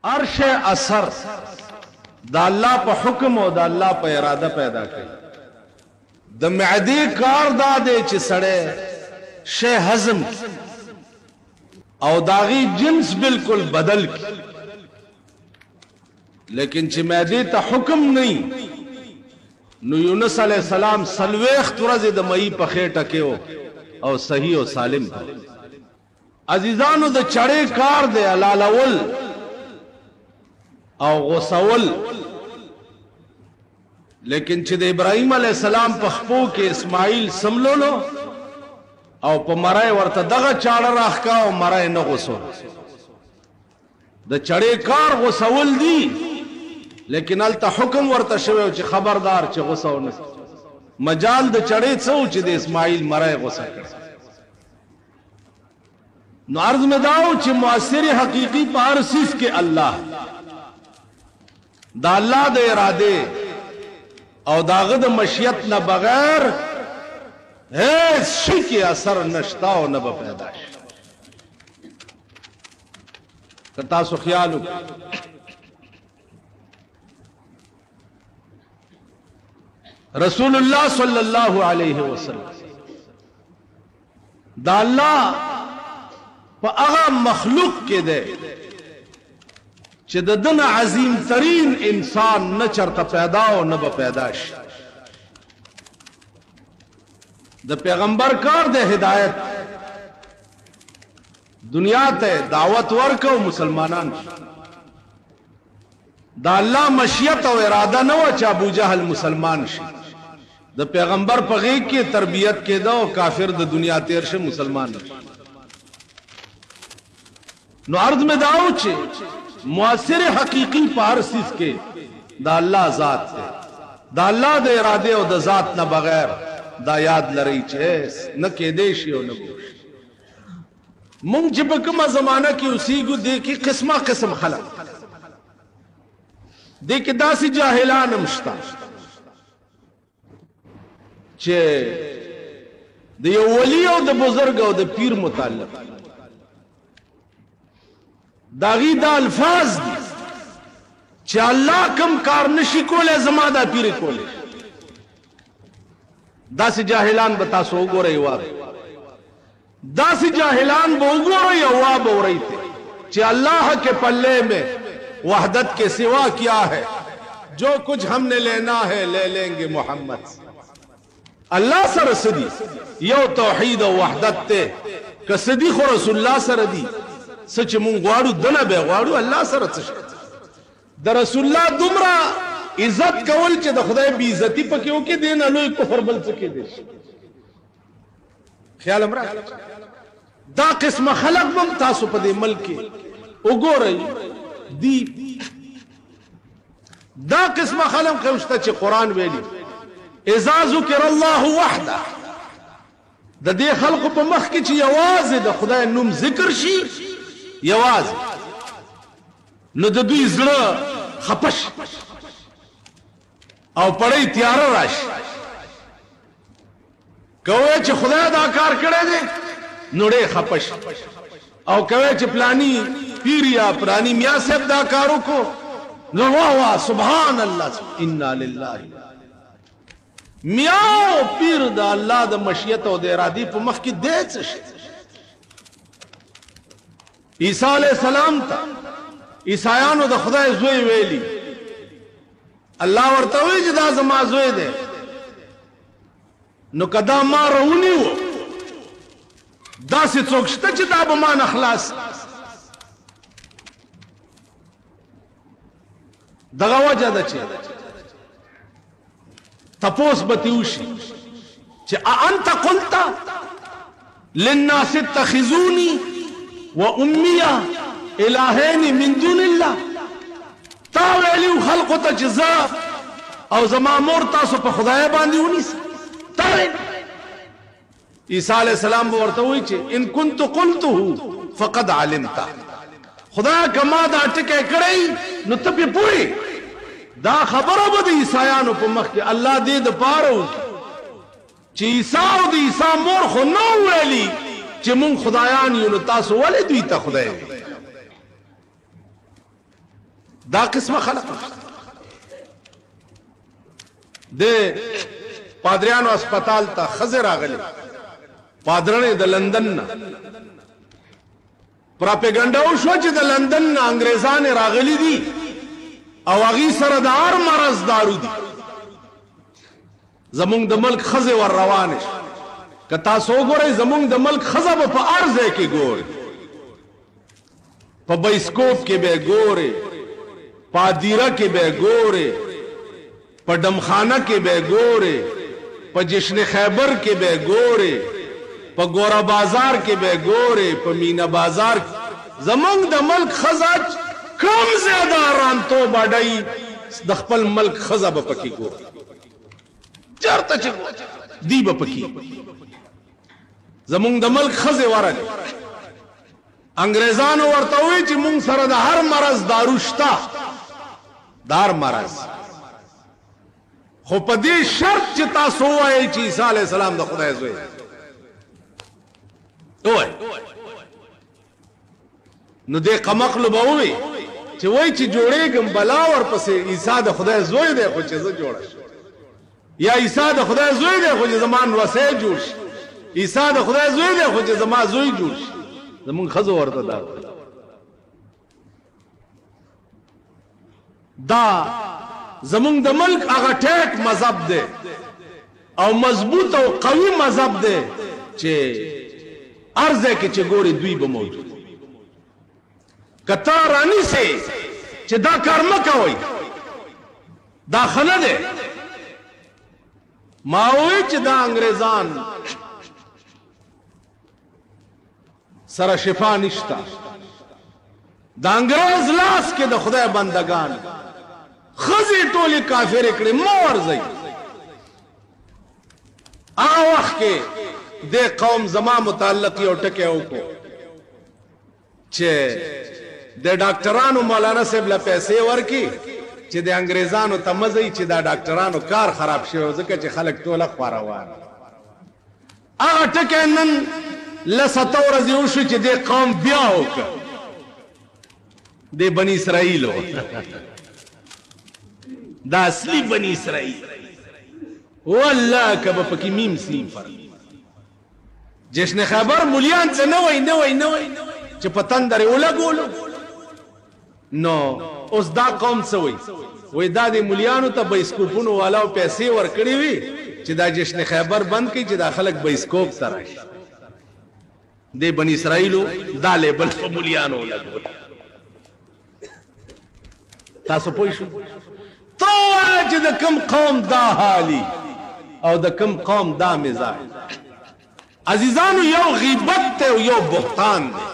अर्श असर दा अल्लाह पे हुक्म और दा अल्लाह पे इरादा पैदा करी। द मैदे कार दा दे च सड़े शे हजम और दागी जिन्स बिल्कुल बदल की, लेकिन च मैदे ता हुक्म नहीं। नु यूनुस अलैहिस्सलाम सलवेख तुरज द मई पखे टके हो और सही और सालिम अजीजानो द चढ़े कार दे अलालवल और गुस्सवल, लेकिन चिद इब्राहिम अलैहिस्सलाम पखपो के इस्माइल समलो लो और प मराए वर्त दगा चाड़ राख का और मराए न गुस्सो द चढ़े कार गुस्सवल दी, लेकिन अलता हुक्म वर्त शवे च खबरदार च गुस्सो न मजाल द चढ़े सो च दे इस्माइल मराए गुस्सा कर न अर्ज में दाओ च मुअस्सिर हकीकी पार सिर्फ के अल्लाह दा अल्लाह दे इरादे और दागद मशियत न बगैर है शी के असर नश्ता और न पैदाश करता सो ख्याल रसूलुल्लाह सल्लल्लाहु अलैहि वसल्लम दा अल्लाह अगा मखलूक के दे चिदन अजीम तरीन इंसान न चरता पैदा हो न पैदाश द पैगंबर कार दे हिदायत दुनिया ते दावत वर्क मुसलमान दा अल्लाह मशियत और इरादा न हो चा अबू जहल मुसलमान शी द पैगंबर पगे के तरबियत के दो काफिर द दुनिया तेर से मुसलमान नो अर्ज में दाओ चे मुअस्सिर हकीकी पारसिस के दा अल्लाह जात है दा अल्लाह दे इरादे और दा जात न बगैर दा याद लरई चेस न के देशी और न गोश मुंग जिबकमा जमाना की उसी को देखी किस्मा किस्म खलक देखी दासी जाहिलान मुश्ता चे द वली और द बुजुर्ग और द पीर मुताल्लिक दागी दा अल्फाज दी चे अल्लाह कम कार नशी कोले जमादा पीर कोले दासी जाहिलान बता सो गो रही वार दासी जाहिलान वो गो रही हवा बो रही थे चे अल्लाह के पल्ले में वहदत के सिवा क्या है, जो कुछ हमने लेना है ले लेंगे मोहम्मद अल्लाह सर सदी यो तौहीद और वहदत ते कसदी खो रसूलुल्लाह सर दी सच मुंह ग्वाड़ू दना बे ग्वाड़ू अल्लाह सर द रसूलुल्लाह दुमरा इज्जत कवल चे द खुदाई भी इज्जती पके के देन अलोई कुफर बल सके दे ख्याल हमरा दा किस्म खलक बम तासु पदे मलके उगो रही दी दा किस्म खलक के उस्ता चे कुरान वेली इज़ा ज़ुकिरल्लाहु वहदा द दे खल्क पे मख के चे आवाज द खुदाई नुम जिक्र शी यवाज न द दुई जड़ा खपश और पड़े त्यार राश कवे च खुदा दा कार करे दे नुड़े खपश और कवे च प्लानी पीरिया पुरानी मियाँ साहब दा कारों को वाह सुभान अल्लाह इन्ना लिल्लाहि मियाँ पीर दा अल्लाह दा मशियत और दे रादी पे मख की दे ईसा अलैहिस्सलाम था ईसायानो द खुदा जोई वेली अल्लाह वर्तवे जदा जमा जोई दे नो कदा मा रहूनी हो दासी चोकश्ता जदा बमान अखलास दगा वजह दचे तपोस बतिउशी चे अंत कुलता लिन्नास इत्तखिजूनी व उम्मिया इलाहैनी मिन दुनिल्लाह तावेली खल्क तजजा और जमा मोरता सो पर खुदाया बांधी उनिस तावे ईसा अलैहिस्सलाम वर्ता हुई चे इन कुंतु कुल्तुहु फकद अलिमता खुदा कमा दा टके करई नु तपे पूरी दा खबर बद ईसायान पे मख के अल्लाह दे द पारो चे ईसा और ईसा मोर खो नो वेली चे मुंग खुदायान यून तासो वाले दुई ता खुदाए دا قسمه خلق د پادریانو اسپیټال ته خزر راغلي پادرنه د لندن نه پراپګاندا وشو چې د لندن نه انګريزان راغلي دي او هغه سره د هر مرض دارو دي زمونږ د ملک خزه ور روانه کتا سو ګورې زمونږ د ملک خزه په ارزه کې ګورې په بایسکوپ کې به ګورې پادیره کې به ګورې په دمخانه کې به ګورې په جشن خیبر کې به ګورې په ګورا بازار کې به ګورې په مینا بازار زمونږ د ملک خزاج کم زیاده آرام تو باډای د خپل ملک خزه به پکې ګورې چرته چې دی به پکې زمونږ د ملک خزه ورغلي انګريزانو ورته وی چې مونږ سره د هر مرض دارو شته دار مرض خو په دې شرط چې تاسو وایي چې عیسی علی السلام د خدای زوی وای نو دې قمقل به وي چې وای چې جوړېږم بلا ور پسې عیسی د خدای زوی دی خو چې زه جوړ شم یا عیسی د خدای زوی دی خو چې زمان وسه جوړ شي عیسی د خدای زوی دی خو چې زما زوی جوړ شي زمون خزو ورته دا زمون د ملک هغه ټیک مذهب دی او مضبوط او قوي مذهب دی چې ارزه کې چې ګوري دوی به موجود کته رانی سي چې دا کار مکوي دا خنه ده ما وی چې دا انګريزان سره شفا نشتا دا انګريز لاس کې د خدای بندگان خزي ټولي کافر کړي مو ورځي هغه وخت کې د قوم زما متعلق یو ټکی وکړو چې د ډاکټرانو مولانا صاحب له پیسې ورکی چې د انګريزانو تمزي چې دا ډاکټرانو کار خراب شوی ځکه چې خلک ټوله خواروان هغه ټکی نن لسطور ورځې وشو چې د قوم بیا وکړ د بني اسرائیل دا اصلي بني اسرائیل والله کبه پکې میم سلیم فرق جشن خیبر مولیان څه نه وای چې پتن درې ولګولو نو اوس دا قوم څه وای دا د مولیانو ته بایسکوپونو والاو پیسې ورکړي وي چې دا جشن خیبر بند کړي چې دا خلک بایسکوپ سره شي د بنی اسرائیل دا لیبل په مولیانو لګول تاسو پوه شئ ته چې د کوم قوم دا حالي او د کوم قوم دا مزاج عزیزانو یو غیبت ته او یو بهتان دی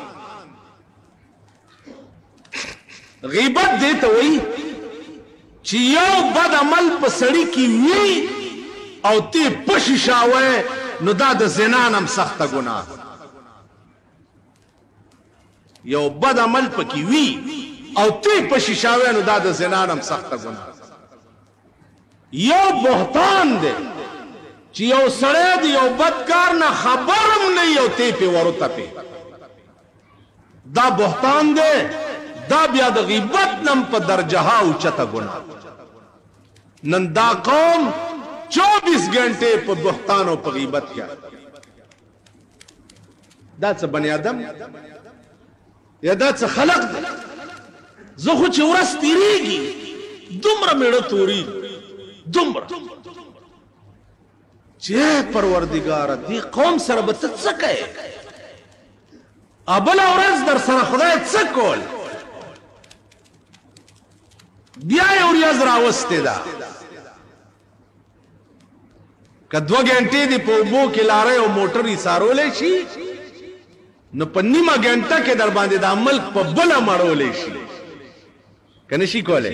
غیبت دی ته وایي چې یو بد عمل په سړي کې وي او ته پشي شاوې نو دا د زنا نم سخته ګناه یو بد عمل پکې وي او ته پشي شاوې نو دا د زنا نم سخته ګناه یو بهتان دی چې یو سړی دی یو بدکار نه خبرم نه یو ته په ورته په دا بهتان دی دا بیا د غیبت نم په درجه او چته ګناه نن دا قوم 24 غنټه په بهتان او په غیبت کې دا څه بنی آدم یا دا څه خلق دی زه خو چې ورځ تیریږي دومره میړه توري دومره چې پروردگار دی قوم سره به څه کوي ابل ورځ در سره خدای څه کول بیا یو ریاض راوسته دا که 2 غنټې دی په وبو کې لارې او موټرې سارولې شي نو په نیمه غنټه کې در باندې د عمل په بل مړولې شي کنه شي کوله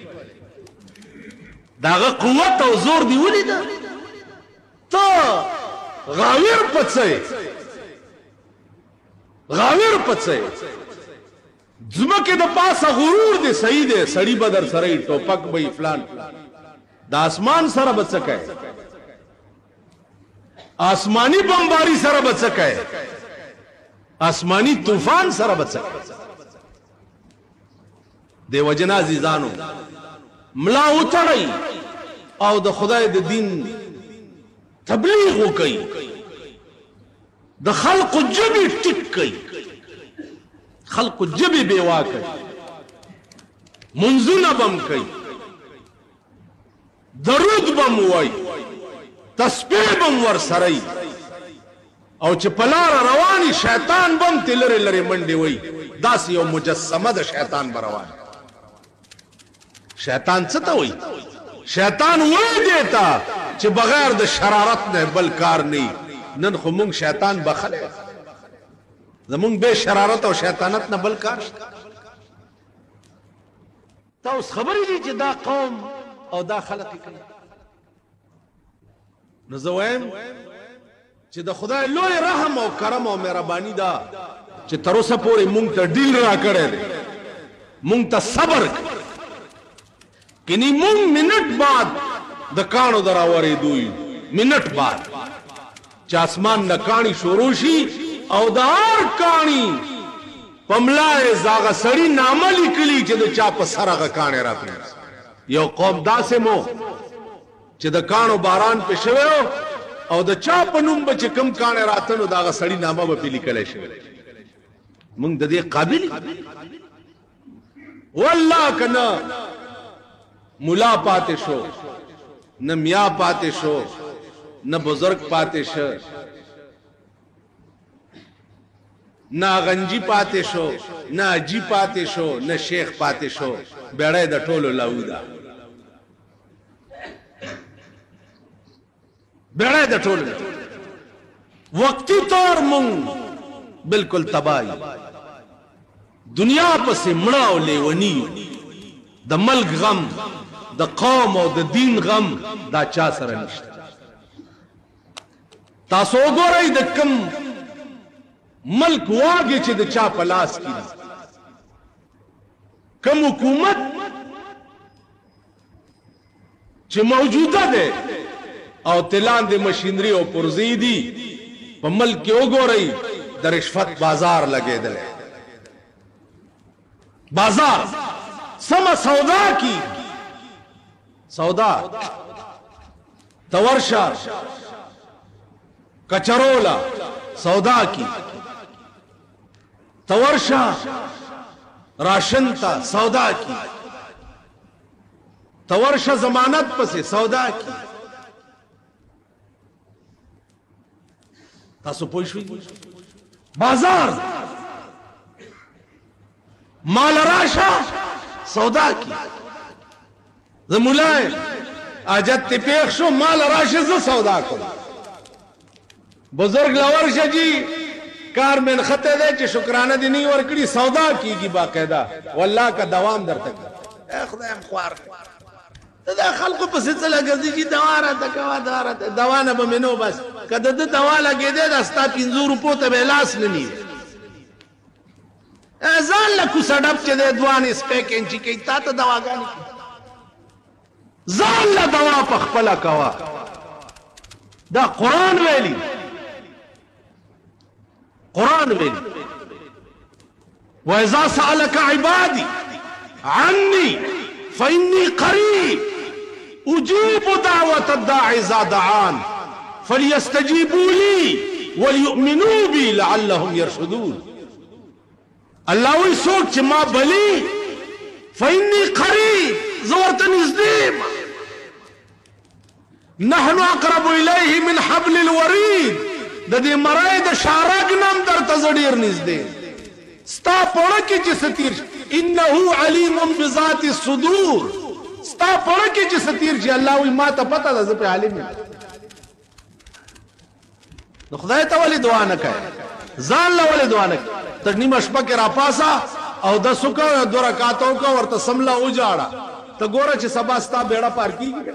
داغه قوت او زور دی ولید ته غاویر پڅي ځمکه د پاسه غرور دی صحیح دی سړی بدر سره ټوپک به فلان د اسمان سره بچکای آسمانی بمباری سره بچکای آسمانی طوفان سره بچکای دیو جنا عزیزانو ملا وتړی او د خدای د دین تبلیغ وکړي د خلق جبی ټیک کړي خلق جبی بیوا کړي منځونه بم کوي درود بم وای تسبیح بم ور سره او چې پلار رواني شیطان بم تلره لري منډي وای داس یو مجسمه د شیطان بروان شیطان څه ته وای شیطان وای دیتا چې بغیر د شرارت نه بل کار نه نن خو مونږ شیطان بخله زمونږ به شرارت او شیطانت نه بل کار تاسو خبرې دي چې دا قوم او دا خلق کوي نو زه وایم چې د خدای لوی رحم او کرم او مهرباني دا چې تر اوسه پورې مونږ ته ډیل را کړی دی مونږ ته صبر کني مونږ منټ بعد د کانو دراورې دوی منټ بعد چې اسمان نه کانی شروع شي او د هر کانی پملای زاغه سړی نامه لیکلی چې د چا په سر هغه کانی راغلی یو قوم داسې مو چې د کانو باران په شوی او د چا په نوم به چې کم کانی راته نو د هغه سړی نامه به پې لیکلی شوی مونږ د دې قابل والله که نه ملا پاتې شو نه میا پاتې شو نه بزرگ پاتې شو نه غنجی پاتې شو نه اجی پاتې شو نه شیخ پاتې شو بیړی د ټولو لاودا بیړی د ټولو وقتی طور مونږ بالکل تباہی دنیا پسې مړه او لیونی د ملک غم د قوم او د دین غم دا چا سره نشته تاسو وګورئ د کم ملک واګي چې د چا په لاس کې دي کم حکومت چې موجوده ده او تلان د مشینری او پرزی دي په ملک کې وګورئ د رشوت بازار لګېدل بازار سما سودا کی سودا تورشا کچرولا سودا کی تورشا راشنتا سودا کی تورشا ضمانت پسے سودا کی تاسو پوه شئ بازار مال راشا سودا کی زمولای اجت تی پیخ شو مال راشا ز سودا کو بزرگ لورشا جی کار من خطے دے چی شکرانہ دی نہیں ورکڑی سودا کی گی باقاعدہ واللہ کا دوام در تک اے خدایم خوار دا خلقو پس چلا گردی جی دوا راتا کوا دوا راتا دوانا بمینو بس کدا دا دوا لگے دے دا ستا 500 روپو تا بیلاس نمی ازان لکو سڑپ چے دے دوان اس پیکن چی کئی تا تا دوا گانی زان لدوا پخپلا کوا دا قرآن ویلی قرآن ویلی وَإِذَا سَأَلَكَ عِبَادِي عَنِّي فَإِنِّي قَرِيبٌ أُجِيبُ دَعْوَةَ الدَّاعِ إِذَا دَعَانِ فَلْيَسْتَجِيبُوا لِي وَلْيُؤْمِنُوا بِي لَعَلَّهُمْ يَرْشُدُونَ اللہ وی سوک چھ ما بلی فَإِنِّي قَرِيبٌ زورت نزدیم نحن اقرب الیہ من حبل الورید دا دی مرائی دا شارک نام در تزدیر نزدیم ستا پڑکی چی ستیر انہو علیم بذات الصدور ستا پڑکی چی ستیر چی اللہ وی ما تا پتا دا زپی علیم نو خدای تا ولی دعا نکا ہے زان لولی دعا نکا تکنیم اشپا کے را پاسا او دا سکا دو رکاتوں کا ورطا سملا اجاڑا تا گورا چی سبا ستا بیڑا پار کی گی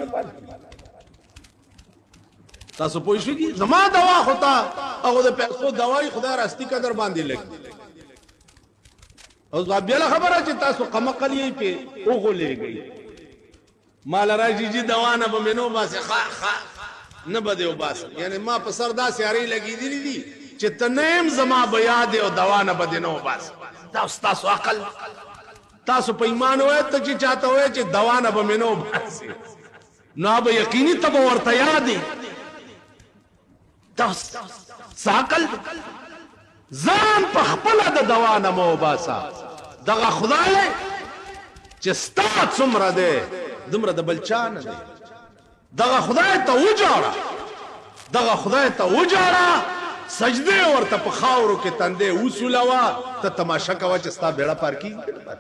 تاسو پوه شئ زما دوا خطا هغه د پیسو دوايي خدای راستی قدر باندې لګي اوس بیا خبره چې تاسو قمقلی په وګولېږئ مال راځي چې دوا نه به منو باسه نه بده وباس یعنی ما په سر دا سیاري لګېدلې دي چې تنیم زما بیا دې او دوا نه بده نو وباس تاسو عقل तासु पे ईमान होए तो ची चाहता होए ची दवा न बमेनो बासी ना बे यकीनी तब वर्ता यादी तस साकल जान पखपला द दवा न मो बासा दगा खुदाए चिस्तात सुमरा दे दुमरा द बलचान दे दगा खुदाए तो उजाड़ा दगा खुदाए तो उजाड़ा सजदे और तपखावरों के तंदे उसूलावा तो तमाशा कवा चिस्ता बेड़ा पार की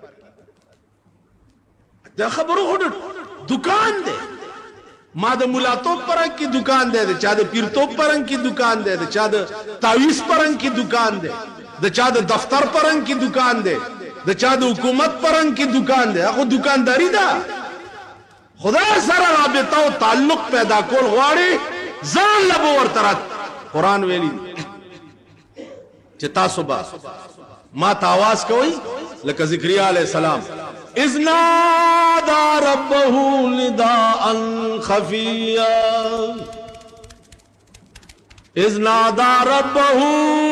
खबरों हो दुकान दे माद मुलातो परंग की दुकान दे चाद पीरतो परंग की दुकान दे चाद तावीज परंग की दुकान दे चाद दफ्तर परंग की दुकान दे चाद हुकूमत परंग की दुकान दे आखो दुकानदारी दा खुदा सारा राबता ताल्लुक पैदा कोल गवाड़ी जान लबो और तरत कुरान वेली चिता सुबह मात आवाज कोई लका ज़िक्रिया अलैहिस्सलाम इज़नादा रब्बहू निदाअन खफिया इज़नादा रब्बहू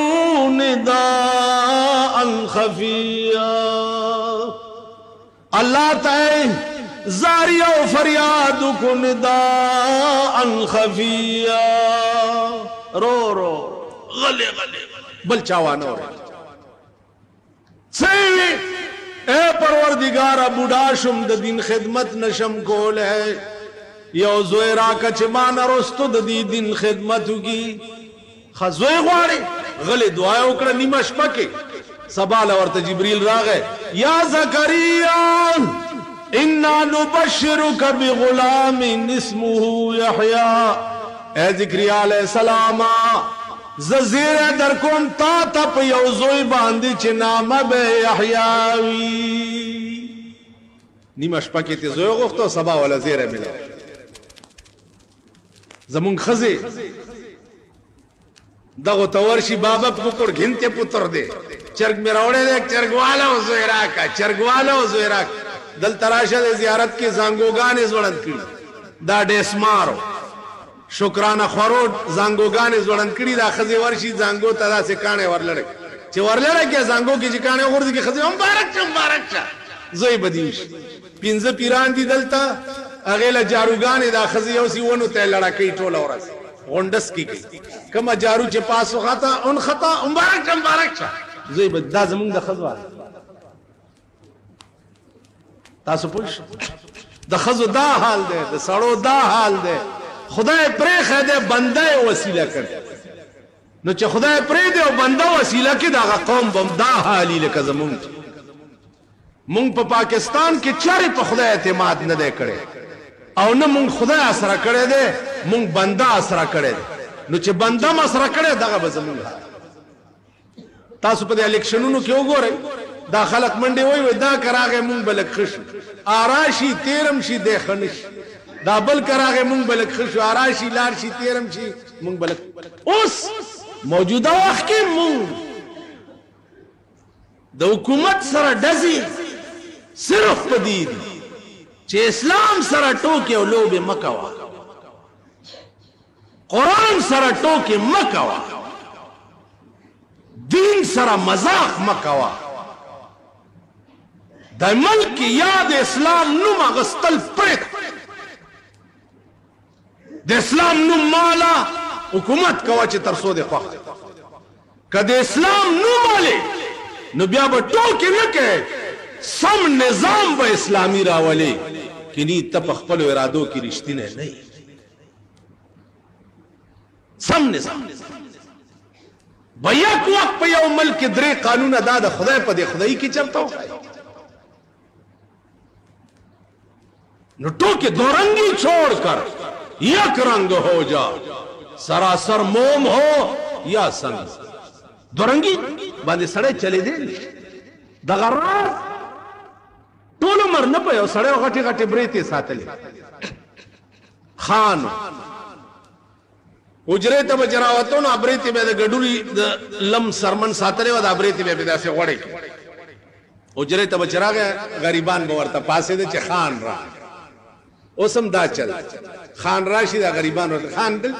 निदाअन खफिया अल्लाह ताए जारिया फरियाद को निदाअन खफिया रो रो गले गले बलचावानो सही ए परवरदिगार बुढ़ाशुम द दिन खिदमत नशम कोल है यो ज़ोयरा का चमान रोस्तो द दिन खिदमत की खज़ोए ग्वाड़े गले दुआए उकड़ा निमश पके सबाल और जिब्रील रागे या ज़करिया इन्ना नुबश्शिरुका बिग़ुलामिन इस्मुहु यहया ए ज़िक्रिया अलैहिस्सलाम ज़ज़ीर दरकुम ता तप यौज़ोई बांदी चिनाम बे यहयावी निमश पके ते ज़ोय गुफ्तो सबा वाला ज़ीर मिला जमुन खज़े दगो तवर्शी बाबा पुकुर घिनते पुत्र दे चर्ग में रोड़े दे चर्गवाला हो ज़ोयरा का चर्गवाला हो ज़ोयरा दल तराशा दे ज़ियारत के ज़ांगोगाने ज़ोड़न की दा डेस्मारो शुक्राना खरोट जांगोगाने जोड़न कड़ी दा खजे वर्षी जांगो तदा से काने वर लड़े चे वर लड़े क्या जांगो की जिकाने गुर्द की खजे मुबारक चा जोई बदीश पिंज पीरान दी दलता अगेला जारूगाने दा खजे ओसी वनु ते लड़ा कई टोला औरस गोंडस की कमा जारू चे पास खाता उन खता मुबारक चा जोई बदा जमुंग दा खजवा तासु पुश दा खजो दा हाल दे दा सड़ो दा हाल दे खुदाए प्रे दे बंदा वसीला कर नो चे खुदाए प्रे दे बंदा वसीला के दागा कौम बमदा हाली लेका जमुंग मुंग पे पाकिस्तान के चारे पे खुदा एतमाद न दे करे और न मुंग खुदा असरा करे दे मुंग बंदा असरा करे दे नो चे बंदा असरा करे दागा बजमुंग तासु पे इलेक्शनों क्यों गो रहे दा खलक मंडे वही दा करागे मुंग बलक खुश आराशी तेरम शी दे खनिश दाबल करागे मुंग बलक खुश आराशी लारशी तेरम शी मुंग बलक उस मौजूदा वक्त के मुंग द हुकूमत सरा डजी सिर्फ पदीद चे इस्लाम सरा टोके लोबे मकवा कुरान सरा टोके मकवा दीन सरा मजाक मकवा द मुल्क की याद इस्लाम नुमा गस्तल प्रेत द इस्लाम नुम माला हुकूमत कवाचे तरसो दे ख्वाह कदे इस्लाम नु माले नु बिया टोके न के सम निजाम ब इस्लामी रावले कि नी तप खपल इरादों की रिश्ती ने नहीं सम निजाम भैया कुआक पे यौ मल के दरे कानून अदा द खुदा पदे खुदाई की चलता हो नु टोके दो रंगी छोड़कर एक रंग हो जा सरासर मोम हो या संग दोरंगी बांधे सड़े चले दे दगरा टोलो मर न पे सड़े गटे गटे ब्रेते सातले खान उजरे तब जरावतो ना ब्रेते में गडुरी लम सरमन सातले व ब्रेते में बिदा से वड़े उजरे तब जरा गया गरीबान बवरता पासे दे खान रा ओसम दा चल खान राशि दा गरीबान होता खान दिल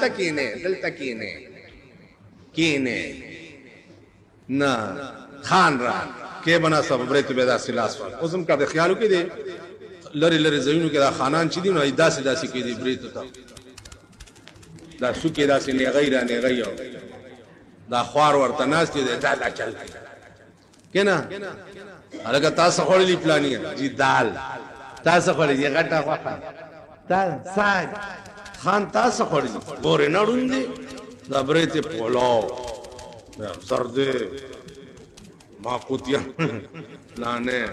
तकीने ना खान रा کې بنا سب برېت به دا سلاس وال اوسم کا د خیالو کې دي لری لری زینو کې دا خانان چې دي نو داسې داسې کې دي برېت ته دا سو کې داسې نه غیر نه غیر دا خوار ورته ناس دي دا چل کنه هغه تاسو خورلې پلاني جی دال تاسو خورلې غټه خوخه دال ساج خان تاسو خورلې ګورې نړون دي دا برېت پولو سرده ما قوتیا لانه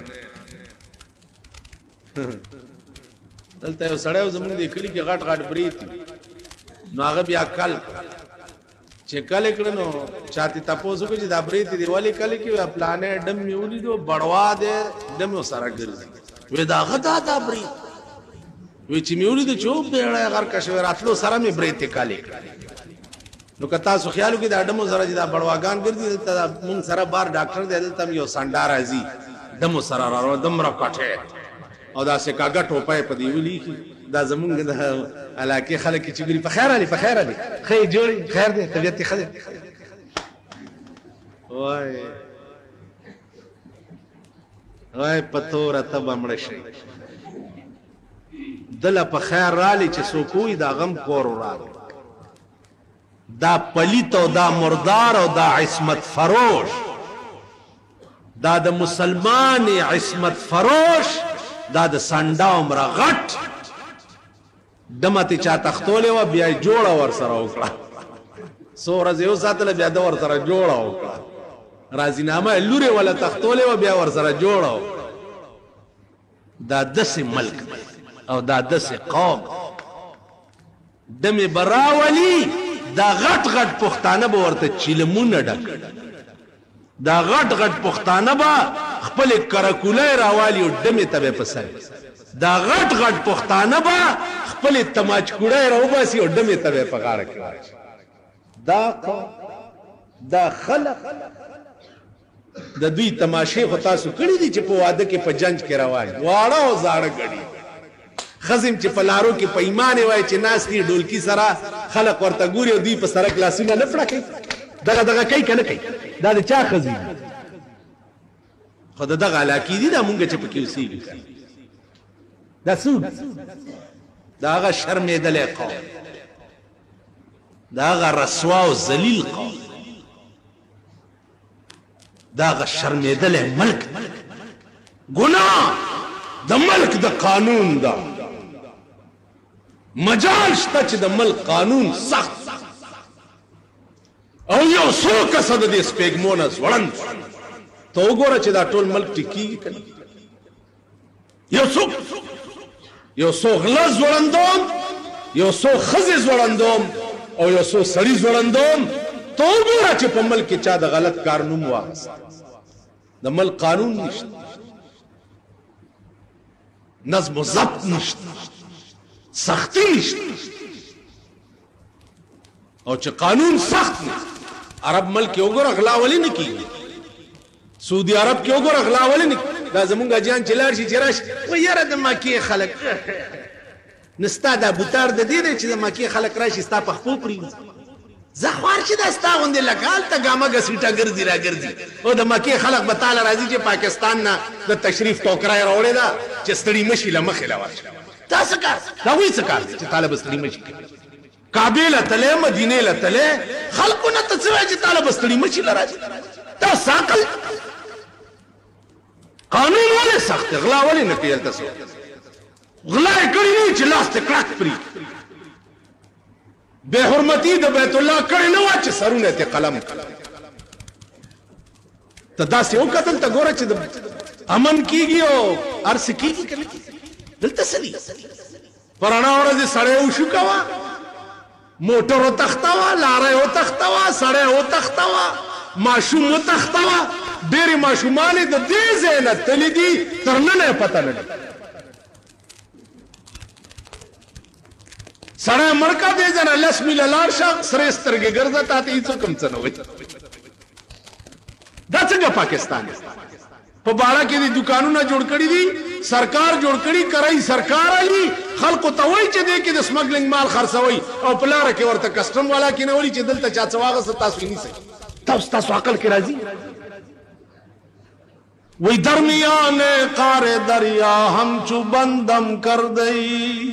دلته یو سړی زموږ د کلی کې غټ غټ بریتی نو هغه بیا کل چې کله کړه نو چاته تاسو کو چې دا بریتی دی والی کله کې پلانې ډم میولې دو بڑوا دې ډم سره ګرځي وې دا غدا دا بریت وې چې میولې د چوب دی هغه کښ راتلو سره می بریتی کاله نو کتا سو خیالو کې دا ډمو سره دا بڑواګان ګرځي ته مونږ سره بار ډاکټر دی دلته یو سانډا راځي دمو سره راو دم را کټه او دا څه کاګه ټوپای په دی ولي دا زمونږ د علاقه خلک چې ګری په خیر علي خیر جوړي خیر دی طبيعت خیر وای پتور ته بمړ شي دله په خیر رالي چې سو کوی دا غم کور راغی دا پلیت او دا مردار او دا عصمت فروش دا د مسلمان عصمت فروش دا د سنډا عمر غټ دمته چا تختولې و بیا جوړه ور سره وکړه سو ورځ یو ساتل بیا د ور سره جوړه وکړه راځینامه لوري ولا تختولې و بیا ور سره جوړه دا دسه ملک او دا دسه قوم دمه براولي دا غټ غټ پښتانه به ورته چیلمونه ډک دا غټ غټ پښتانه به خپل کرکولای راوالی او دمه ته پسای دا غټ غټ پښتانه به خپل تماچکوړای راوباسي او دمه ته په غاړه کې دا خلق د دوی تماشه خو تاسو کړی دي چې په واده کې په جنج کې روان واړه او زاړه غړي خزم چې پلارو کې پیمانه وای چې ناس کې ډولکی سره خلق ورته ګوري او دی په سره کلاسونه نه پړکې دغه کوي کنه کوي دا د چا خزم خدای دغه علاقې دي دا مونږ چې پکې اوسېږي دا سود دا هغه شرمېدلې قوم دا هغه رسوا او ذلیل قوم دا هغه شرمېدلې ملک ګناه د ملک د قانون دا مجال شته چې د ملک قانون سخت او یو څو کسه د دې سپېګمونه ځوړند ته وګوره چې دا ټول ملک ټیکي کنه یو څو غله ځوړندوم یو څو ښځې ځوړندوم او یو څو سړي ځوړندوم ته وګوره چې په ملک کې چا د غلط کار نوم واخیست د ملک قانون نشته نظم و ضبط نشته سختی نشته او چې قانون سخت نه عرب ملک یو ګور اغلا ولی نه کی سعودي عرب کې یو ګور اغلا ولی نه دا زمونږ جان چلار شي چرش و یاره د مکی خلک نستا دا بوتار د دې چې د مکی خلک راشي ستا په خپل پری زخوار چې دا ستا غوندې لکال ته ګامه ګسیټه ګرځي را ګرځي او د مکی خلک به تعالی راځي چې پاکستان نه د تشریف ټوکرای راوړې ده چې ستړي مشي لمخې لا ورشي تاسو کار دا وایي څه کار چې طالب ستړي مشي کعبه له تله مدینه له تله خلقونه ته څه چې طالب ستړي مشي لراځي دا ساقل قانون ولې سخت غلا ولې نه کېل تاسو غلا کړی نه چې لاس ته کړک پری بے حرمتی د بیت الله کړي نه واچ سرونه ته قلم ته داسې او قتل ته ګوره چې امن کیږي او ارس کیږي کنه دلته سلی پرانا ورځ سړی او شو کوا موټر او تختوا لارې او تختوا سړی او تختوا ماشوم او تختوا ډېر ماشومان د دې زینت تل دي ترنه پته نه سړی مړکا دی جنا لس میله لاړ شه سرې سترګې ګرځه تا ته هېڅ حکم څه نه وایي دا څنګه پاکستان په باړه کې دي دکانونه جوړ کړي دي سرکار جوړ کړي کرای سرکار علي خلکو ته وایي چې دې کې د سمګلینګ مال خرڅوي او په لاره کې ورته کسټم والا کې نه ولي چې دلته چا څه واغسته تاسو یې نیسئ تاسو عقل کې راځي वही दरमियान कारे दरिया हम चू बंदम कर दई,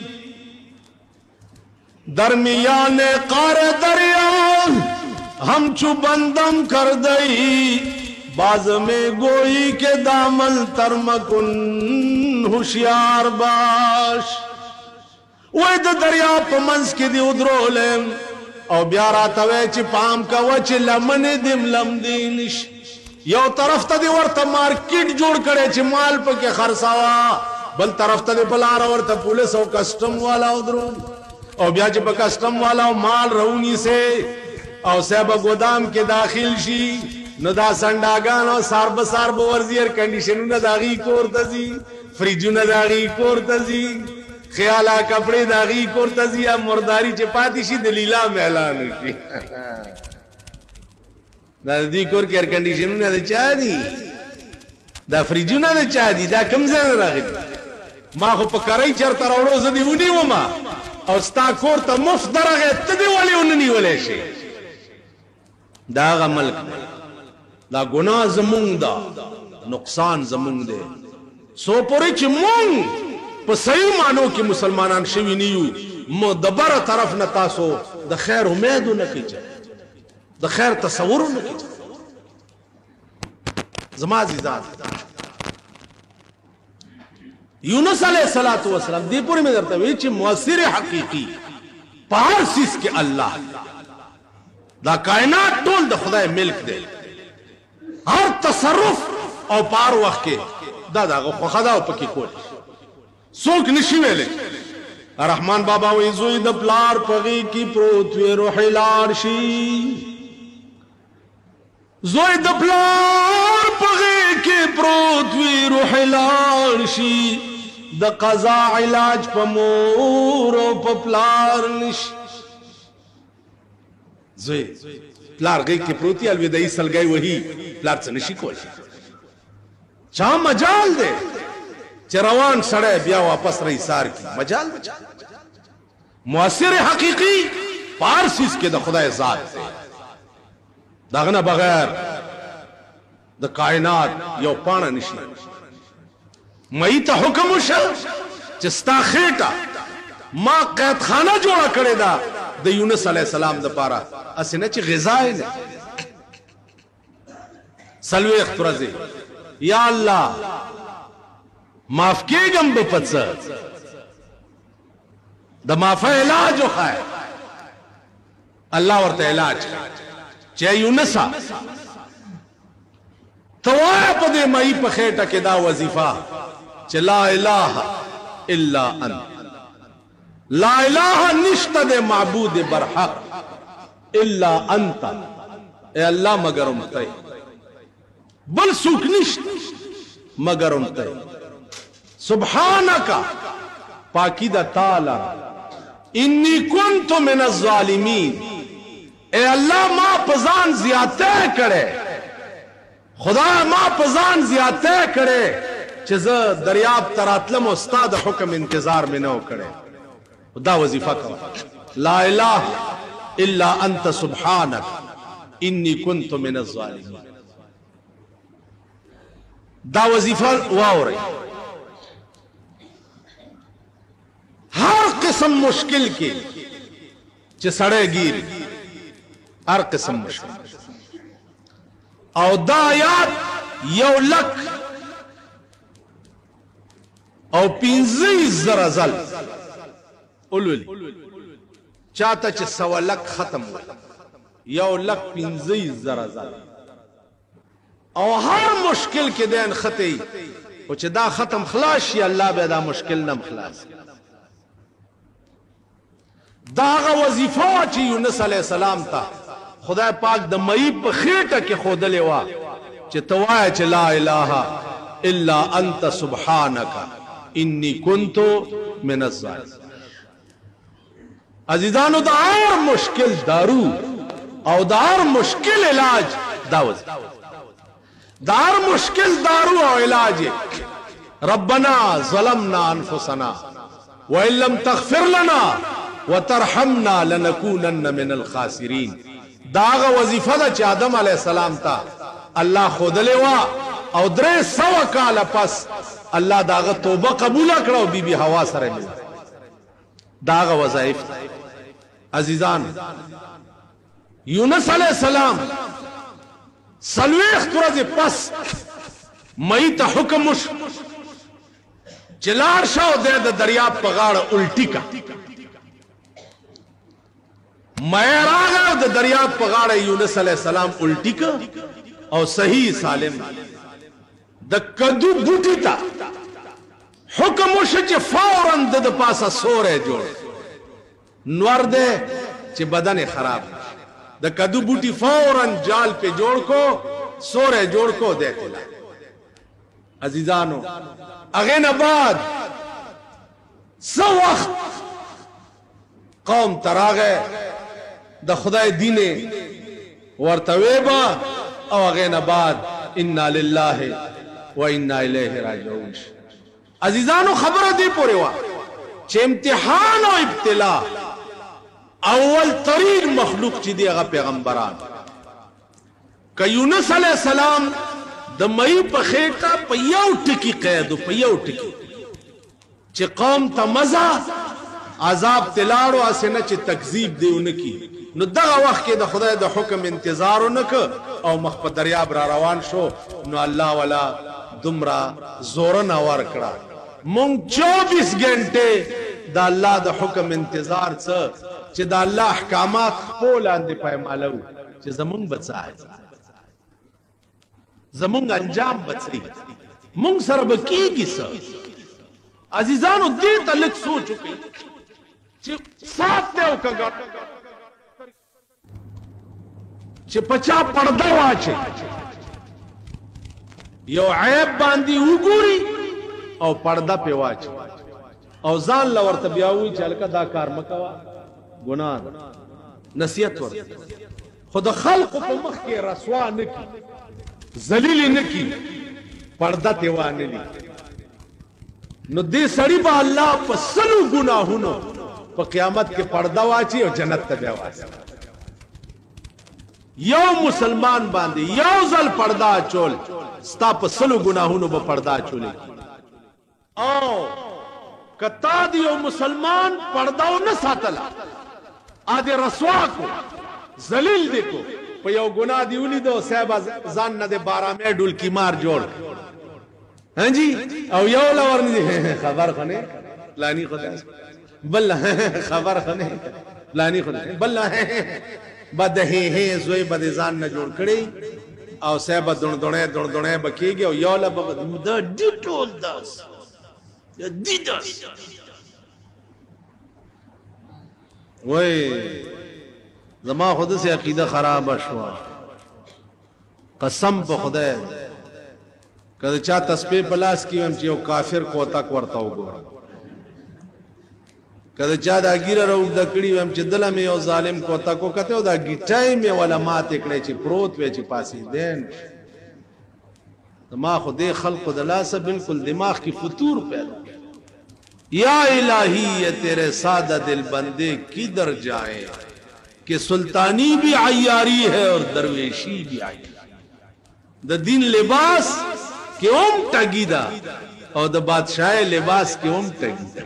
दरमियान कारे दरिया हम चू बंदम कर दई, बाज में गोई के दामन तरमकुन होशियार बाश। वही द दरिया पमंस के दी उद्रोले और ब्यारा तवे ची पाम का वच लमन दिम लम दीनिश। यो तरफ तदे वर्ता मार्केट जोड़ करे ची माल पे के खरसावा, बल तरफ तदे पलारा वर्ता पुलिस और कस्टम वाला उधरो और ब्याज पे कस्टम वाला माल रऊनी से और सेब गोदाम के दाखिल शी नदा संडागान और सार्ब सार्ब वर्जी एयर कंडीशन नदागी कोर तजी, फ्रिज नदागी कोर तजी, ख्याला कपड़े दागी कोर तजी, अब मुर्दारी चपाती शी दलीला मेलान की नजदीक और एयर कंडीशन ने चाह दी, दा फ्रिज ने चाह दी, दा कम से रागी माँ को पकड़ाई चरता रोड़ो जदी उन्हीं वो माँ और स्टा कोर ता मुफ्त दरागे तदे वाले उन्हीं वाले शे दागा मल्क दा गुनाह जमुंग दा नुकसान जमुंग दे सो पोरे च मुंग पर सही मानो कि मुसलमानान शिवी नीयू मो दबर तरफ न तासो द खैर उम्मीद न कीजा, द खैर तस्वुर न कीजा। जमाजी जात यूनुस अलैहिस्सलातु वस्सलाम दीपुरी में दरता वे च मुअस्सिर हकीकी पारसिस के अल्लाह दा कायनात टोल द खुदा मिल्क दे, हर तसरुफ और पार वक्त के दादा को खदा पकी कोल सोक निशी वेले रहमान बाबा वही जोई द प्लार पगी की प्रोत्वे रोहिलार शी, जोई द प्लार पगी की प्रोत्वे रोहिलार शी, द कजा इलाज पमोरो पप्लार निश जोई प्लार गई की प्रोती अलविदाई सल गई वही प्लार से निशी कोल चा मजाल दे चरवान सड़े ब्या वापस रही सार की मजाल मुअस्सिर हकीकी पारसिस के द खुदा जात दागना बगैर द कायनात यो पाना निशी मई ता हुक्म चिस्ता खेटा मां कैद खाना जोड़ा करे दा द यूनुस अलैहिस्सलाम द पारा असिने च ग़िज़ाए ने सलवे अख्तरजे या अल्लाह माफ के गम बपत्स द माफा इलाज खाए अल्लाह और इलाज चे यूनुसा तो पदे मई पखेटा के दा वजीफा चे ला इलाहा इल्ला अंत, ला इलाहा निश्ता दे माबूद बरहक इल्ला अंत, ए अल्लाह मगर उमते बल सूख निश्त मगर उमते सुब्हानका पाकीदा ताला इन्नी कुन्तु मिनज़ ज़ालिमीन, ए अल्लाह मां पजान ज़ियादत करे, खुदा मां पजान ज़ियादत करे चिज़ दरियाब तरातलम उस्ताद हुक्म इंतजार में न करे दा वजीफा का ला इलाहा इल्ला अंत सुब्हानक इन्नी कुन्तु मिनज़ ज़ालिमीन दा वजीफा वाओ रही। हर किस्म मुश्किल की चिसड़े गिर हर किस्म मुश्किल और दायात यौ लक और पिंजी जराजल उलुल चाहता च सवा लक खत्म हुआ यौ लक पिंजी जराजल और हर मुश्किल के देन खती कुछ दा खत्म खलाश या अल्लाह बेदा मुश्किल नम खलास दागा वजीफा ची यूनुस अलैहिस्सलाम था खुदा पाक द मई पे खेटा के खोदले वा चे तवाए चे ला इलाहा इल्ला अंत सुब्हानका इन्नी कुन्तु मिनज़ ज़ालिमीन। अजीजानो दार मुश्किल दारू और दार मुश्किल इलाज दावत दार मुश्किल दारू और इलाज रब्बना ज़लमना अनफुसना व इल्लम तग़फिर लना व तरहमना लनकूनन्न मिनल खासिरीन। दागा वजीफा दा च आदम अलैहिस्सलाम ता अल्लाह खुदले वा او 300 کال پس الله داغه توبه قبول کړو بیبي حوا سره مل داغه وظایف. عزیزان یونس علیہ السلام سلویخ ورځې پس مئی ته حکم وشو چې لاړ شه او د دریاب په غاړه الټی کا. مئی راغی او د دریاب په غاړه یونس علیہ السلام الټی کا او صحیح سالم. د کدو بوټی ته حکم وشو چې فوراً د پاسه سوری جوړ نور ده چې بدن خراب. د کدو بوټی فوراً جال پہ جوڑ کو سوری جوڑ کو دیتے لا. عزیزانو اغین بعد سو وقت قوم تراغے د خدای دین ورتویبا او اغین بعد انا للہ و انا الیہ راجعون. عزیزانو خبر دی پورے وا چه امتحان و ابتلا اول ترین مخلوق چی دی اغا پیغمبران که یونس علیہ السلام د مئی په خیټه په یو ټکی قید په یو ټکی چې قوم ته مزه عذاب تلاړو اسنه چې تکذیب دیونه کی نو دغه وخت کې د خدای د حکم انتظار ونک او مخ په دریاب را روان شو نو الله والا دمرا زور نه ور کړه. مونږ 24 غنټه د الله د حکم انتظار څه چې د الله احکامات خپل اندې پایمالو چې زمونږ بچای زمونږ انجام بچي مونږ سره به کیږي څه. عزیزانو دې ته لږ سوچ وکړئ چې صاف دی او کګر چې پچا پرده واچي یو عیب باندې وګوري او پرده په واچي او ځان لورته بیا وی چې الکه دا کار مکوا ګناه نصیحت ور خود خلق په مخ کې رسوا نکی ذلیل نکی پرده ته وانه لی نو دې سړی به الله په سلو ګناهونو په قیامت کې پرده واچي او جنت ته بیا واچي. یو مسلمان باندې یو ځل پرده چول ستا په سلو ګناهونو به پرده چولې او کتا دی یو مسلمان پرداو نه ساتلا ا دې رسوا کو ذلیل دی کو په یو ګناه دی ولیدو صاحب ځان نه د 12 مې ډول کی مار جوړ ہاں جی او یو لور نه خبر خنه لانی خدای بل خبر خنه لانی خدای بل بده هه زوی بده ځان نه جوړ کړي او صاحب دونه بکیږي او یو لبه د ډیټول داس دیدس وای زما خود سے عقیدہ خراب شوا قسم په خدای کله چا تسبیح پلاس کیم چې یو کافر کو تک ورتا وګور کله چا دا ګیره رو د کړي وم چې دله مې یو ظالم کو تک وکته دا گیټای مې ولا مات کړي چې پروت وې چې پاسې دین دماغ خدای خلق د لاسه بالکل دماغ کی فطور پیدا یا الہی یہ تیرے سادہ دل بندے کدھر جائیں کہ سلطانی بھی عیاری ہے اور درویشی بھی عیاری دا دین لباس کے ام ٹگی دا اور دا بادشاہ لباس کے ام ٹگی دا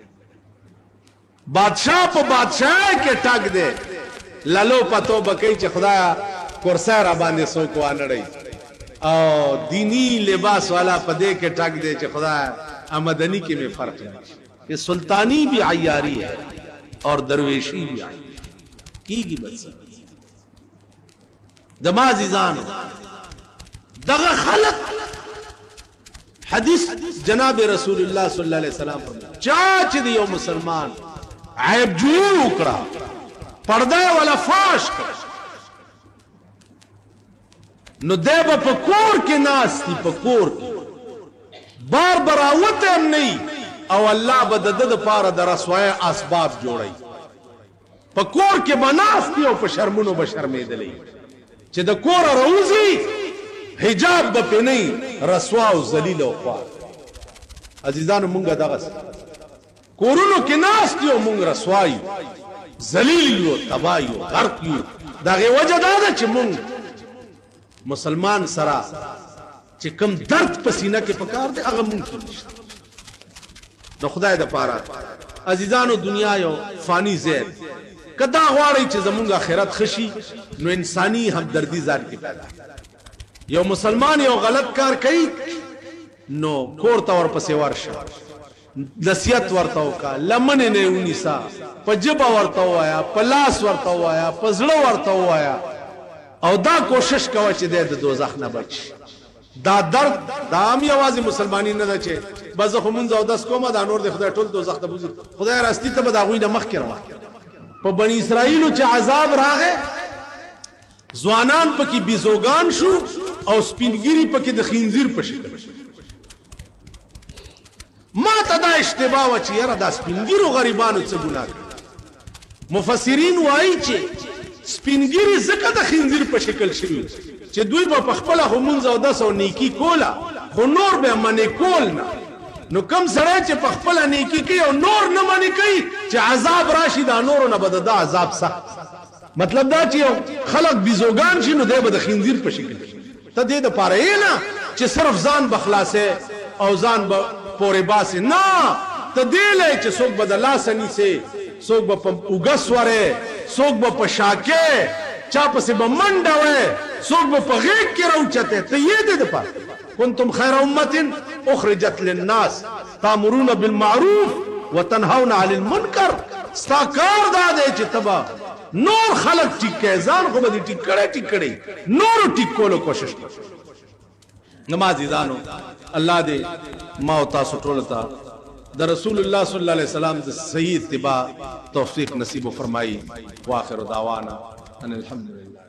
بادشاہ پا بادشاہ کے ٹگ دے لالو پتو بکی چھ خدایا کرسا را باندے سو کو آنڑی اور دینی لباس والا پدے کے ٹگ دے چھ خدایا آمدنی کے میں فرق ہے کہ سلطانی بھی عیاری ہے اور درویشی بھی عیاری کی گی بس دمازیزان دغا خلق حدیث جناب رسول اللہ صلی اللہ علیہ وسلم چاچ دیو مسلمان عیب جو اکڑا پردہ والا فاش کر نو دیبا پکور کے ناس تی پکور کی بار براوت ہم نہیں او اللہ بددد پارا در رسوائے اسباب جوڑائی پکور کے بناستی او پشرمونو بشرمی دلی چه دا کور روزی حجاب بپی نہیں رسواو زلیل او خوار عزیزانو منگا دغس کورونو کے ناستی او منگ رسوائی زلیلیو تبایو غرقیو دا غی وجہ دادا چه منگ مسلمان سرا چې کم درد پسینه کې پکار دی هغه ممکن نشته. د خدای د پاره عزیزانو دنیا یو فانی زید کدا غواړي چې زمونږ آخرت خشي نو انساني همدردی ځان کې پیدا. یو مسلمان یو غلط کار کوي نو کور ته ورپسې ورشه نصیحت ورته وکړه لمن نه ونیسا په جبه ورته وایا په لاس ورته وایا په زړه ورته وایا او دا کوشش کوه چې د دوزخ نه بچ. دا درد دا هم یوازې مسلمانی نه ده چې بس خو مونږ او داس کومه دا نور د خدای ټول دوزخ ته بوزي. خدای راستی ته به دا غوی نه مخ کړو په بنی اسرائیلو چې عذاب راغې ځوانان پکې بیزوګان شو او سپینګری پکې د خنزیر په شکل. ما ته دا اشتباه و چې یاره دا سپینګیرو غریبانو څه ګناه کړي. مفسرین وایي چې سپینګری ځکه د خنزیر په شکل شوي چې دوی به په خپله خو مونځ او دس او نیکي کوله خو نور به منې کول نه. نو کم سړی چې په خپله نیکي کوي او نور نه منې کوي چې عذاب راشي دا نورو نه به د دا عذاب سخت. مطلب دا چې یو خلق بیزوګان شي نو دی به د خنزیر په شکل شي. ته دې دپاره یې نه چې صرف ځان به خلاصې او ځان به پورې باسې نه ته دې لې چې څوک به د لاسه نیسې څوک به په اوږه سورې څوک به په شاکې چا پسې به منډه وې څوک به په غېږ کې راوچتې. ته یې دې دپاره کنتم خیر امة اخرجت للناس تامرون بالمعروف وتنهون عن المنکر. ستا کار دا دی چې ته به نور خلق ټیک کړې ځان خو به دې ټیک کړی نورو ټیک کولو کوشش کړه. نماز عزیزانو الله دې ما او تاسو ټول ته د رسول الله صلی الله علیه وسلم د صحیح اتباع توفیق نصیب فرمایي. واخر دعوانا ان الحمد لله.